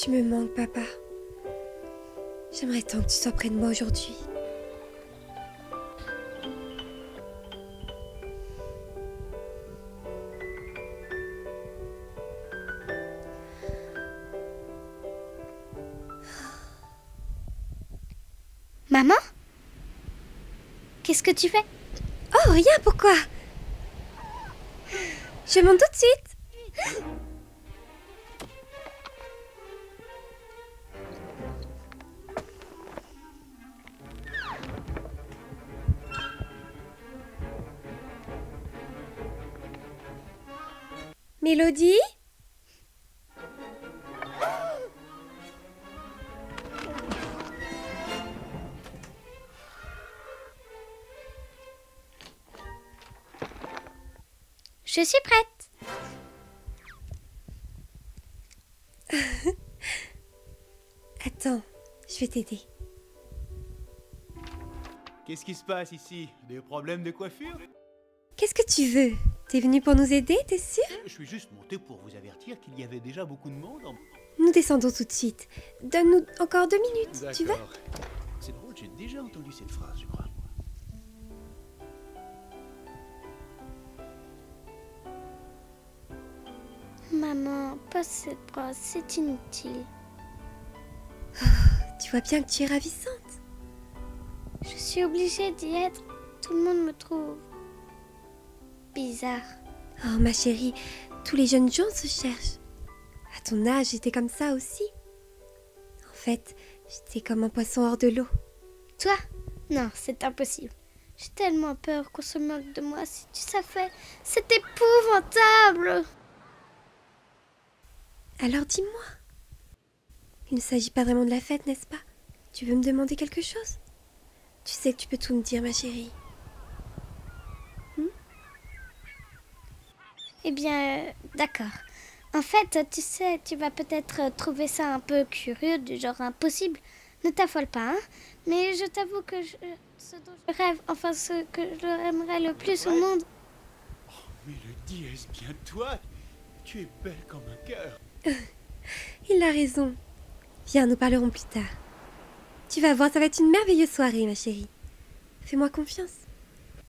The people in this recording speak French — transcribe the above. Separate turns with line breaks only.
Tu me manques, papa. J'aimerais tant que tu sois près de moi aujourd'hui.
Maman? Qu'est-ce que tu fais?
Oh, rien, pourquoi? Je monte tout de suite. Mélodie?
Je suis prête.
Attends, je vais t'aider.
Qu'est-ce qui se passe ici? Des problèmes de coiffure?
Qu'est-ce que tu veux? T'es venu pour nous aider, t'es sûr?
Je suis juste monté pour vous avertir qu'il y avait déjà beaucoup de monde en...
Nous descendons tout de suite. Donne-nous encore 2 minutes, tu veux?
D'accord. C'est drôle, j'ai déjà entendu cette phrase, je crois.
Maman, pas cette brosse, c'est inutile.
Tu vois bien que tu es ravissante.
Je suis obligée d'y être. Tout le monde me trouve bizarre.
Oh, ma chérie, tous les jeunes gens se cherchent. À ton âge, j'étais comme ça aussi. En fait, j'étais comme un poisson hors de l'eau.
Toi? Non, c'est impossible. J'ai tellement peur qu'on se moque de moi. Si tu savais, c'est épouvantable.
Alors dis-moi. Il ne s'agit pas vraiment de la fête, n'est-ce pas? Tu veux me demander quelque chose? Tu sais que tu peux tout me dire, ma chérie.
Eh bien, d'accord. En fait, tu sais, tu vas peut-être trouver ça un peu curieux, du genre impossible. Ne t'affole pas, hein. Mais je t'avoue que ce dont je rêve, enfin ce que j'aimerais le plus au monde...
Mélodie, est-ce bien toi? Tu es belle comme un cœur.
Il a raison. Viens, nous parlerons plus tard. Tu vas voir, ça va être une merveilleuse soirée, ma chérie. Fais-moi confiance.